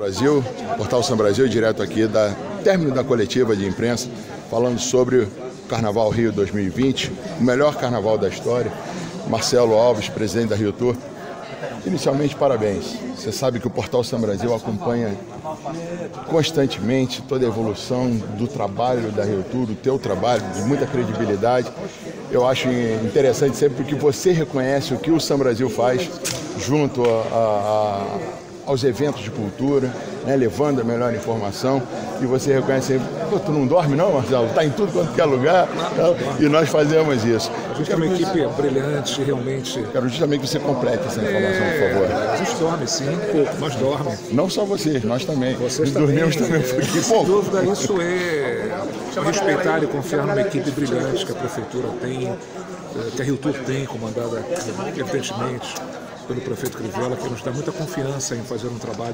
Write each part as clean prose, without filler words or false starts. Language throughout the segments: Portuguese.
Brasil, Portal São Brasil, direto aqui da término da coletiva de imprensa, falando sobre o Carnaval Rio 2020, o melhor carnaval da história. Marcelo Alves, presidente da Rio Tour. Inicialmente, parabéns. Você sabe que o Portal São Brasil acompanha constantemente toda a evolução do trabalho da Rio Tour, do teu trabalho, de muita credibilidade. Eu acho interessante sempre que você reconhece o que o São Brasil faz junto aos eventos de cultura, né, levando a melhor informação, e você reconhece, pô, tu não dorme não, Marcelo? Está em tudo quanto é lugar, e nós fazemos isso. A gente tem uma equipe brilhante, realmente. Quero justamente que você complete essa informação, por favor. A gente dorme sim, pouco, mas dorme. Não só vocês, nós também. Vocês dormimos também um pouquinho. Sem dúvida, isso é respeitar e confiar numa equipe brilhante que a Prefeitura tem, que a Rio Tour tem, comandada, evidentemente, pelo prefeito Crivella, que nos dá muita confiança em fazer um trabalho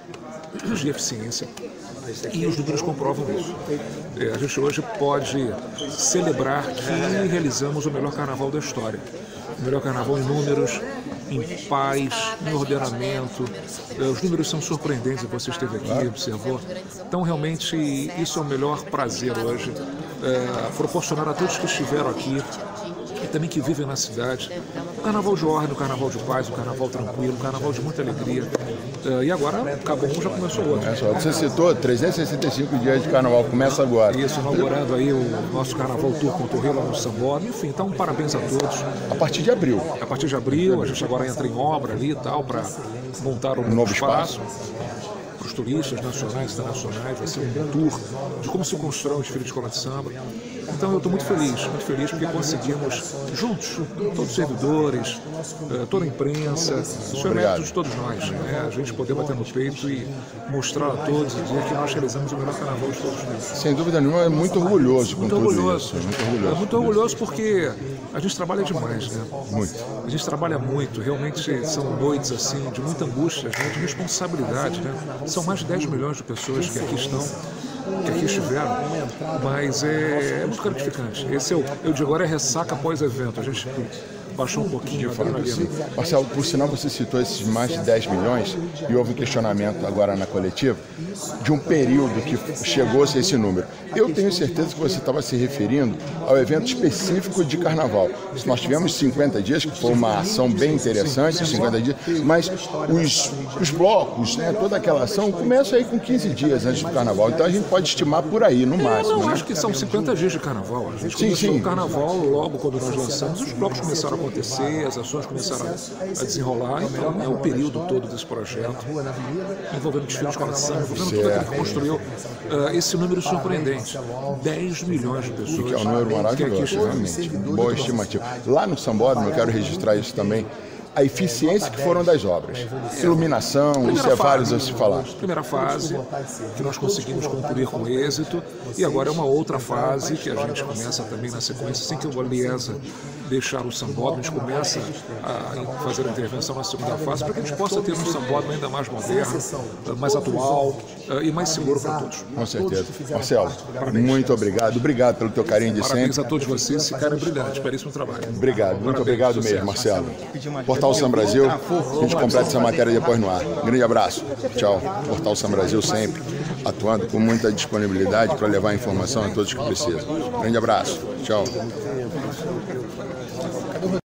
de eficiência, e os números comprovam isso. A gente hoje pode celebrar que realizamos o melhor carnaval da história. O melhor carnaval em números, em paz, em ordenamento. Os números são surpreendentes, você esteve aqui, observou. Então, realmente, isso é o melhor prazer hoje, proporcionar a todos que estiveram aqui e também que vivem na cidade, o carnaval de ordem, o carnaval de paz, o carnaval tranquilo, o carnaval de muita alegria. E agora, acabou um, já começou outro. Você citou 365 dias de carnaval, começa agora. Isso, inaugurando aí o nosso Carnaval Tour com o Torre lá no Sambódromo. Enfim, então parabéns a todos. A partir de abril. A partir de abril, a gente agora entra em obra ali e tal, para montar um novo espaço para os turistas nacionais e internacionais. Vai ser um tour de como se constrói um desfile de escola de samba. Então eu estou muito feliz porque conseguimos juntos, todos os servidores, toda a imprensa, isso é mérito de todos nós, né? A gente poder bater no peito e mostrar a todos e dizer que nós realizamos o melhor carnaval de todos os tempos. Sem dúvida nenhuma, é muito orgulhoso com tudo isso. É muito orgulhoso porque a gente trabalha demais, né? Muito. A gente trabalha muito, realmente são noites assim de muita angústia, de responsabilidade, né? São mais de 10 milhões de pessoas que aqui estão, que aqui estiveram, mas é muito gratificante. Esse eu digo agora, é ressaca pós-evento. A gente baixou um pouquinho a adrenalina. Marcelo, por sinal você citou esses mais de 10 milhões e houve um questionamento agora na coletiva de um período que chegou-se a esse número. Eu tenho certeza que você estava se referindo ao evento específico de carnaval. Nós tivemos 50 dias, que foi uma ação bem interessante, 50 dias, mas os blocos, né, toda aquela ação começa aí com 15 dias antes do carnaval. Então a gente pode estimar por aí, no máximo. Eu acho que são 50 dias de carnaval. A gente começou o carnaval logo quando nós lançamos, os blocos começaram a acontecer, as ações começaram a desenrolar, então é o período todo desse projeto, envolvendo desfile de escola de samba, envolvendo tudo aquilo que construiu esse número surpreendente, 10 milhões de pessoas. Que é um número maravilhoso, realmente, boa estimativa. Lá no Sambódromo, eu quero registrar isso também, a eficiência que foram das obras. Iluminação, isso é vários a se falar. Primeira fase, que nós conseguimos concluir com êxito, e agora é uma outra fase que a gente começa também na sequência, assim que o Aliesa deixar o Sambódromo, a gente começa a fazer a intervenção na segunda fase, para que a gente possa ter um Sambódromo ainda mais moderno, mais atual e mais seguro para todos. Com certeza. Marcelo, muito obrigado. Obrigado pelo teu carinho de sempre. Parabéns a todos vocês, esse cara é brilhante, belíssimo trabalho. Obrigado, muito obrigado mesmo, Marcelo. Portal São Brasil, a gente completa essa matéria depois no ar. Grande abraço. Tchau. Portal São Brasil sempre atuando com muita disponibilidade para levar a informação a todos que precisam. Grande abraço. Tchau.